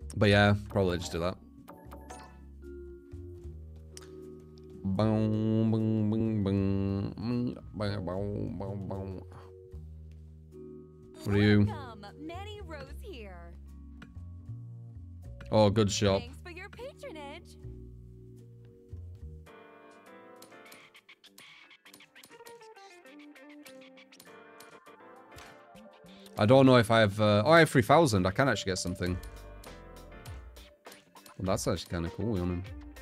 But yeah, probably just do that. Boom, boom, boom, boom, boom, boom, boom, boom. What are you? Manny Rose here. Oh, good shop. Thanks for your patronage. I don't know if I have... oh, I have 3,000. I can actually get something. Well, that's actually kind of cool on him.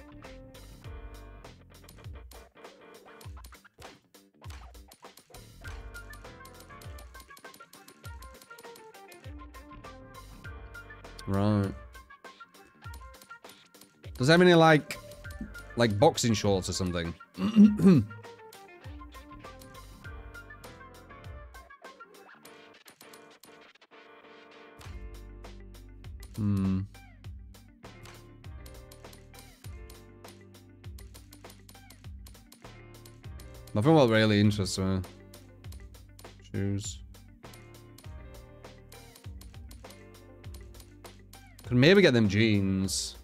Right. Does that have any, like boxing shorts or something? Hmm. Nothing will really interest me. Shoes. Could maybe get them jeans.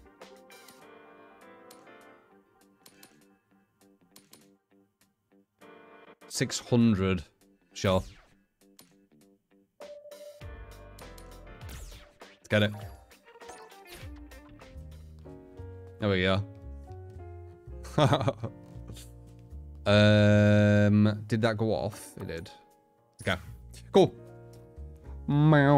$600. Sure. Let's get it. There we go. Did that go off? It did. Okay. Cool. Meow.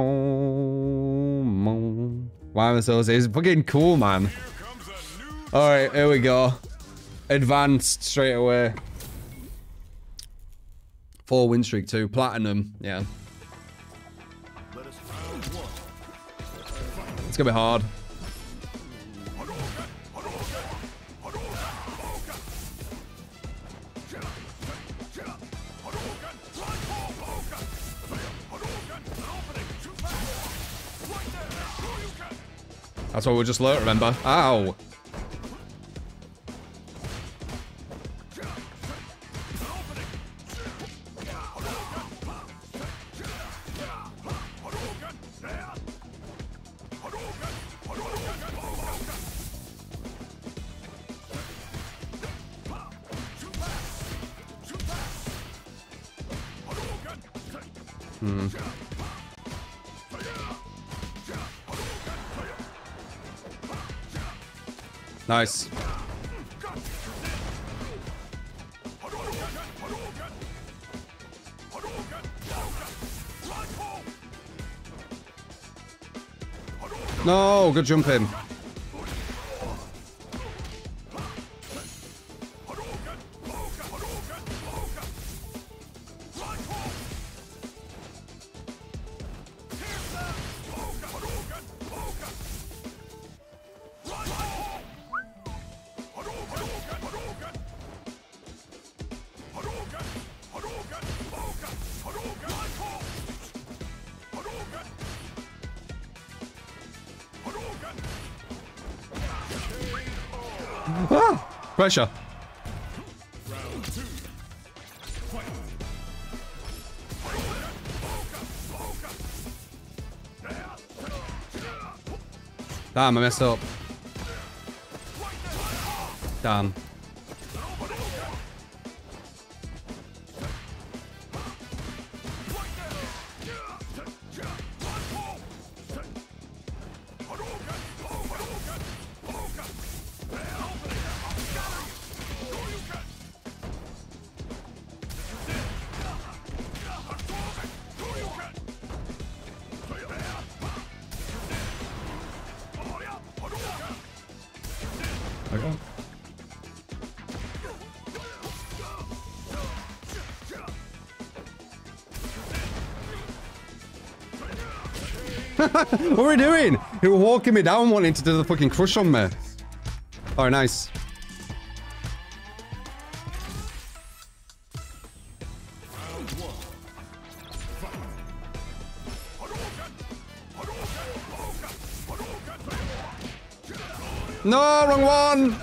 Wow, so it's fucking cool, man. Alright, here we go. Advanced straight away. 4 win streak, 2. Platinum, yeah. It's gonna be hard. That's what we just learned, remember? Ow! Nice. No, good jump in. Ah, pressure. Damn, I messed up. Damn. Okay. What are we doing? He was walking me down wanting to do the fucking crush on me. Oh, nice. No, wrong one!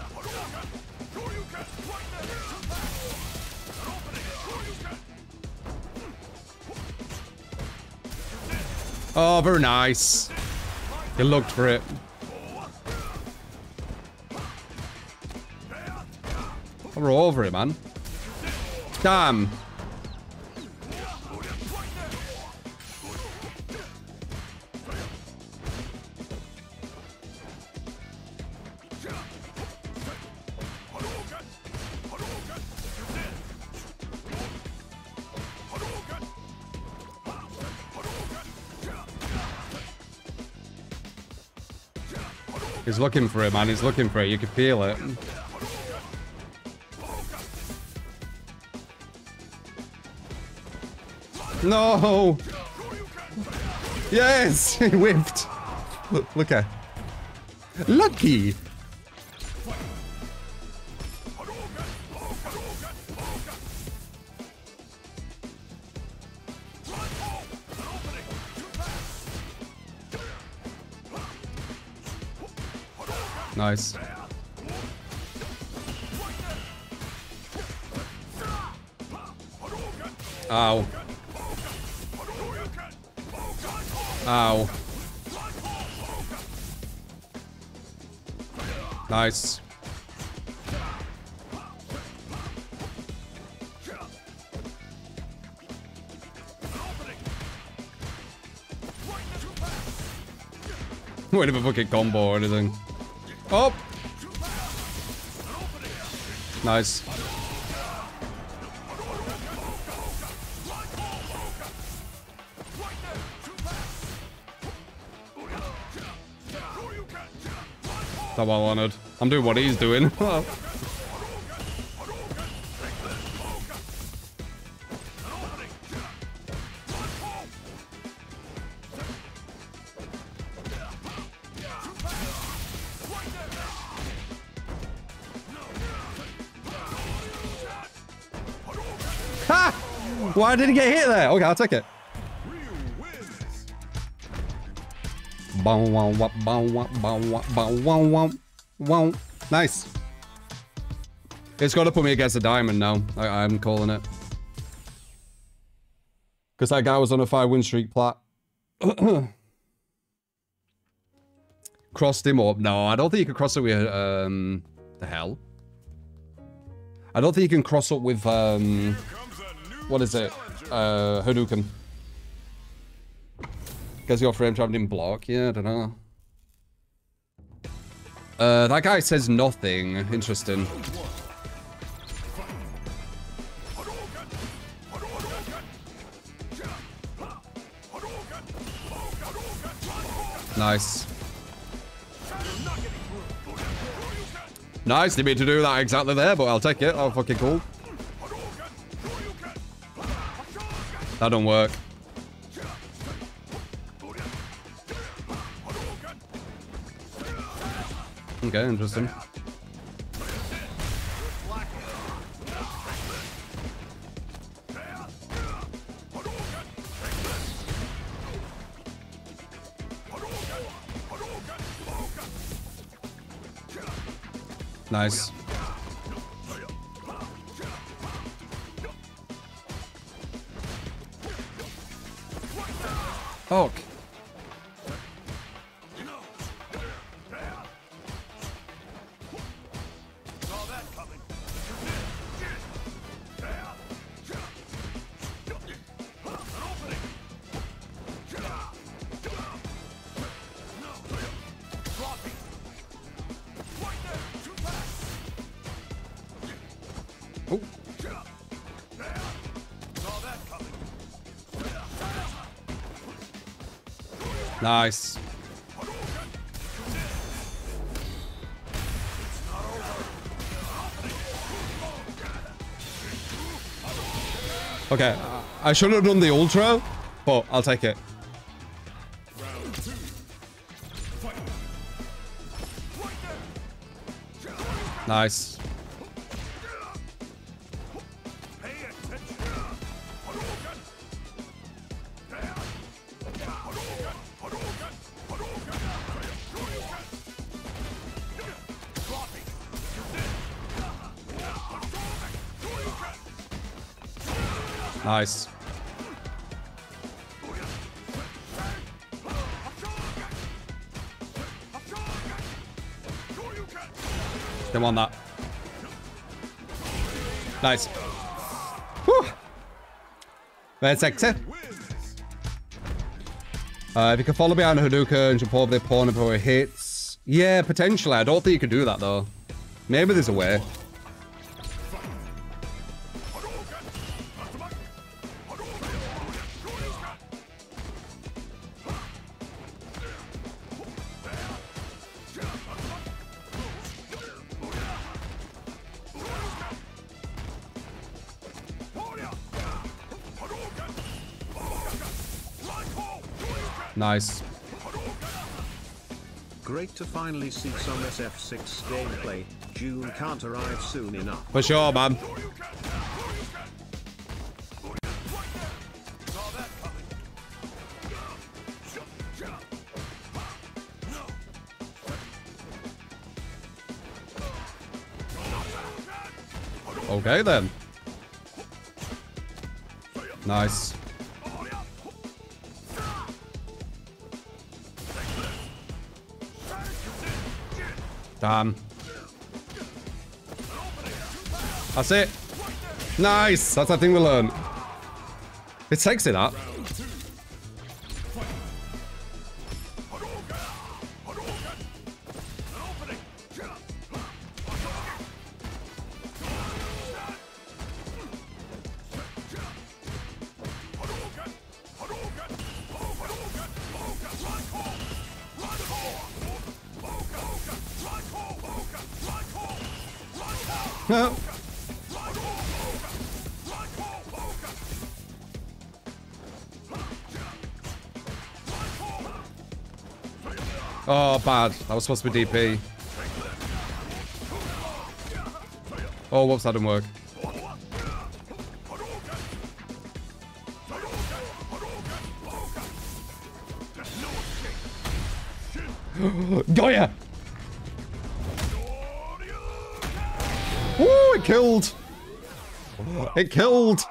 Oh, very nice. You looked for it. Throw over it, man. Damn. He's looking for it, man. He's looking for it. You can feel it. No! Yes! He whipped. Look at. Lucky! Nice. Ow. Ow. Nice. Wait a fucking combo or anything. Oh! Nice. That's what I wanted. I'm doing what he's doing. Ha! Why did he get hit there? Okay, I'll take it. Nice. It's got to put me against a diamond now. I'm calling it. Because that guy was on a 5-win streak, plat. Crossed him up. No, I don't think you can cross it with, the hell? I don't think you can cross up with, what is it? Hadouken. Because your frame trap didn't block. Yeah, I don't know. That guy says nothing. Interesting. Nice. Nice, didn't mean to do that exactly there, but I'll take it. Oh, fucking cool. That don't work. Okay, interesting. Nice. Hulk. Nice. Okay, I should have done the ultra, but I'll take it. Nice. Nice. Come on, that. Nice. Whew. Very sexy. If you can follow behind Hadouken and jump over the opponent before it hits. Yeah, potentially. I don't think you can do that, though. Maybe there's a way. Nice. Great to finally see some SF6 gameplay. June can't arrive soon enough. For sure, man. Okay, then. Nice. Damn. That's it. Nice. That's the thing we learned. It's sexy, that. No. Oh, bad. That was supposed to be DP. Oh, whoops, that didn't work. Goya! Ooh, it killed! It killed!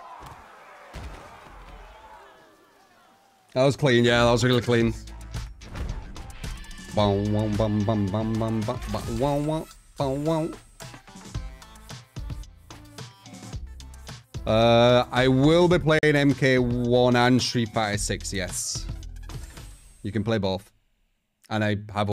That was clean, yeah, that was really clean. I will be playing MK1 and Street Fighter 6, yes. You can play both. And I have